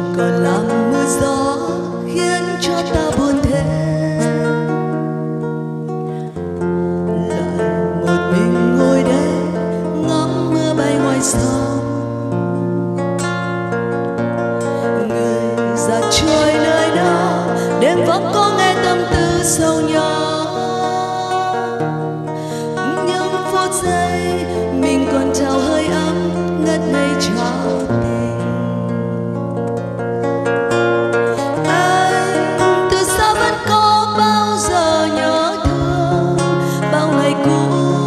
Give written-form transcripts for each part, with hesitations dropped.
còn làm mưa gió khiến cho ta buồn thêm. Lại một mình ngồi đây ngắm mưa bay ngoài sông. Người già trôi nơi đó đêm vắng có nghe tâm tư sâu nhỏ. Những phút giây mình còn trao hơi ấm ngất ngây trao tình. Anh từ xa vẫn có bao giờ nhớ thương bao ngày cũ,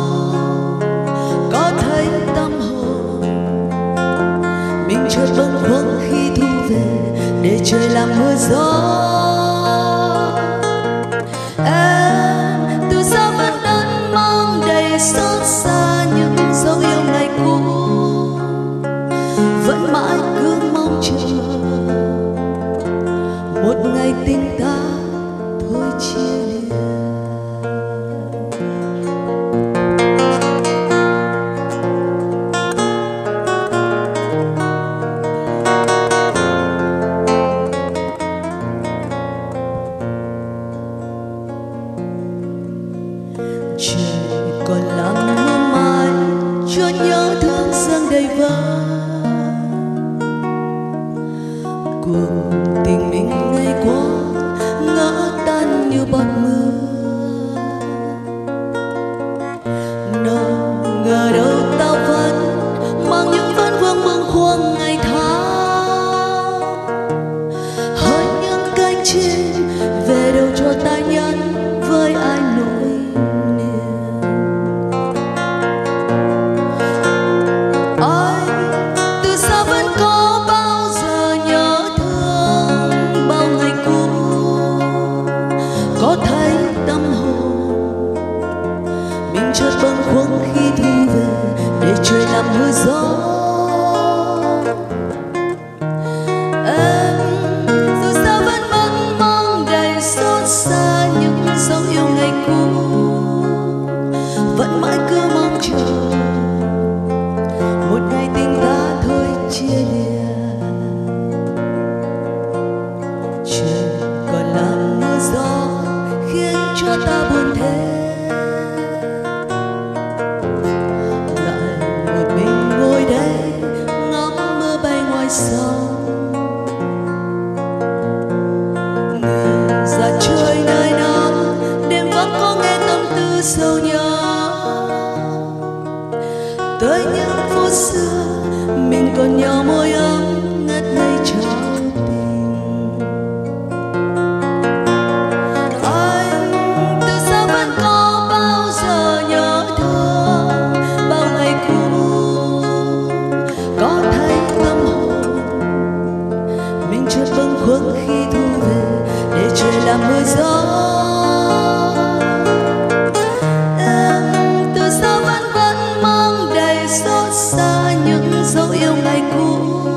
có thấy tâm hồn mình chợt bâng khuâng khi thu về để trời làm mưa gió. Em từ xa vẫn đắn mong đầy xót xa những dấu yêu ngày cũ, vẫn mãi cứ mong chờ một ngày tình ta thôi chia lìa. Trời còn làm mưa mai cho nhớ thương sương đầy vơi. Cuộc tình mình ngày qua ngỡ tan như bọt mưa. Đâu ngờ đâu ta vẫn mang những vấn vương bâng khuâng ngày tháng. Hỡi những cánh chim về đâu cho ta nhắn với ai nỗi niềm. Anh từ xa vẫn có bao giờ nhớ thương bao ngày cũ, có thấy tâm hồn mình chợt bâng khuâng khi thu về để trời làm mưa gió. Em từ xa vẫn mong mong đầy xót xa những dấu yêu ngày cũ, vẫn mãi cứ mong chờ một ngày tình ta thôi chia lìa. Trời còn làm mưa gió khiến cho ta buồn thêm. Lại một mình ngồi đây ngắm mưa bay ngoài sông. Người già trôi nơi nào đêm vắng có nghe tâm tư sâu nhớ. Tới những phút xưa mình còn nhau môi ấm ngất ngây trao tình. Anh từ xa vẫn có bao giờ nhớ thương bao ngày cũ, có thấy tâm hồn mình chợt bâng khuâng khi thu về để trời làm mưa gió. Em từ xa vẫn mong đầy xót xa những dấu yêu ngày cũ,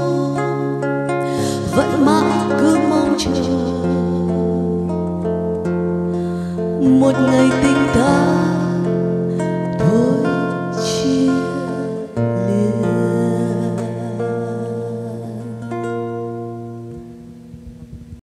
vẫn mãi cứ mong chờ một ngày tình ta